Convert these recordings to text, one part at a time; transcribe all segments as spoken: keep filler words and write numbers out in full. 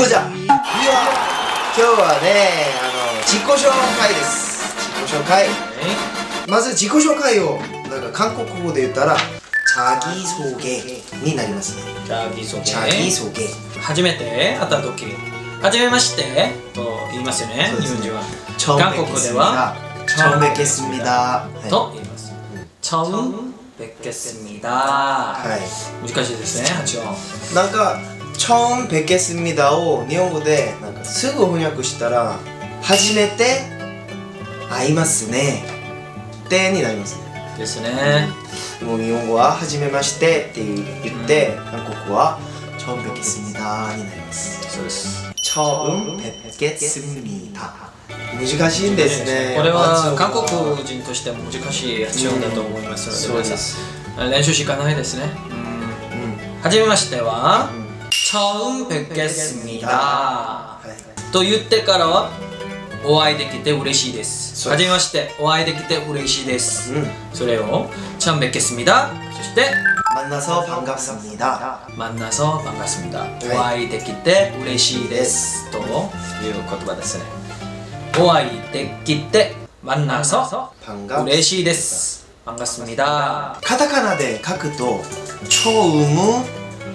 こじゃ。いや、今日はね、あの自己紹介です。自己紹介。まず自己紹介をなんか韓国語で言ったら자기소개になりますね。 자기소개。 자기소개。 初めて会った時、はじめましてと言いますよね。日本人は。韓国では 처음 뵙겠습니다 と言います。처음 뵙겠습니다。はい。難しいですね、発音。 なんか처음 뵙겠습니다を日本語でなんかすぐ翻訳したら初めて会いますねってになりますね。 ですね。 でも日本語は初めましてって言って、韓国は처음 뵙겠습니다になります。 そうです。 처음 뵙겠습니다。難しいんですね。 これは韓国人としても難しい発音だと思いますので、皆さん練習しかないですね。はじめましては처음 뵙겠습니다と言ってからはお会いできて嬉しいです。はじめましてお会いできて嬉しいです。それを처음 뵙겠습니다。そして 만나서 반갑습니다。 만나서 반갑습니다。お会いできて嬉しいですという言葉ですね。お会いできて만나서嬉しいです。반갑습니다。 カタカナで書くと처음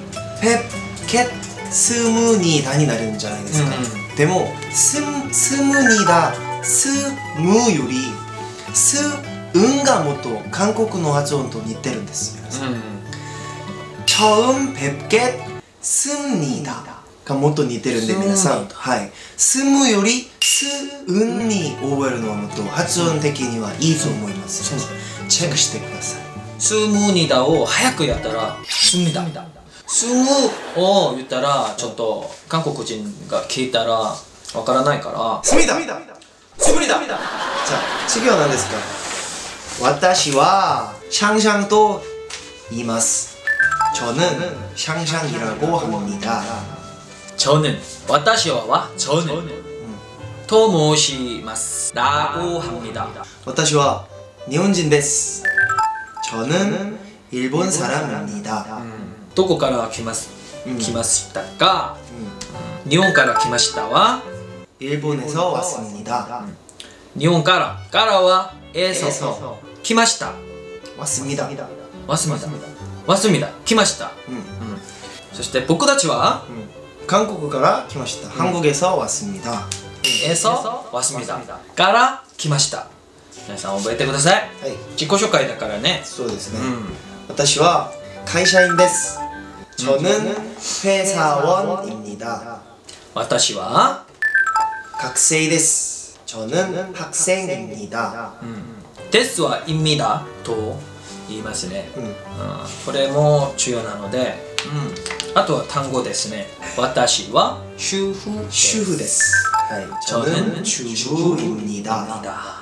뵙겠습니다になるんじゃないですか。でもスムニダスムよりスンがもっと韓国の発音と似てるんですよ。처음 뵙겠습니다がもっと似てるんで皆さん、はい、スムよりスンに覚えるのはもっと発音的にはいいと思います。チェックしてください。 スムニダを早くやったらスミダ、スムを言ったらちょっと韓国人が聞いたらわからないからスミダ、 スムニダ。 じゃあ次は何ですか。私はシャンシャンと言います。저는 샹샹이라고 합니다。 저는私は저는と申します라고 합니다。 私は日本人です。저는 일본 사람입니다。 どこから来ます来ましたか。日本から来ましたは 일본에서 왔습니다。 日本からからは에서来ました。 왔습니다。 왔습니다。왔습니다。来ました。そして僕たちは韓国から来ました。한국에서 왔습니다。 에서 왔습니다。から来ました。皆さん覚えてください。自己紹介だからね。 そうですね。私は会社員です。저는 회사원입니다。私は学生です。저는 학생입니다。ですは입니다と言いますね。これも重要なので、あとは単語ですね。私は主婦です。 主婦です。はい。저는 주부입니다。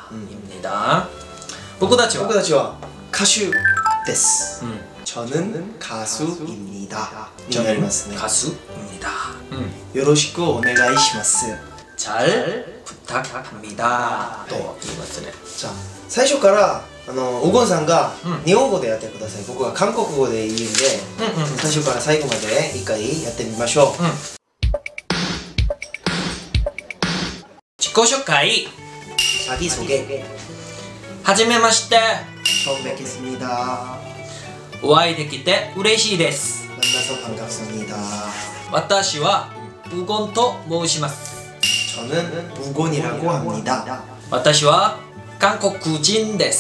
僕たちは僕たちは歌手です。저는 가수입니다。になりますね。 가수입니다。 よろしくお願いします。 잘 부탁합니다と言いますね。 じゃあ最初からあのおごんさんが日本語でやってください。僕は韓国語で言うんで、最初から最後まで一回やってみましょう。 自己紹介。 자기 소개。 はじめまして。 처음 뵙겠습니다。 お会いできて嬉しいです。 만나서 반갑습니다。 私はウゴンと申します。 저는 우곤이라고 합니다。 私は韓国人です。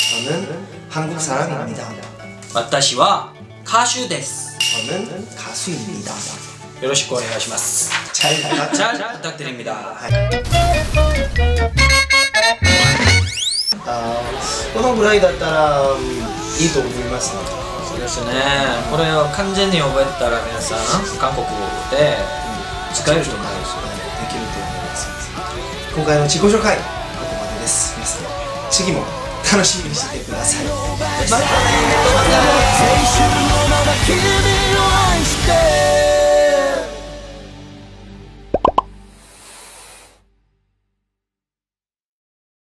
저는 한국 사람입니다。 私は歌手です。 저는 가수입니다。 よろしくお願いします。 잘 부탁드립니다。 このぐらいだったらいいと思いますね。 そうですね。これを完全に覚えたら皆さん韓国語で使えると思いますよね。 できると思います。今回の自己紹介ここまでです。皆さん次も楽しみにしててください。またね。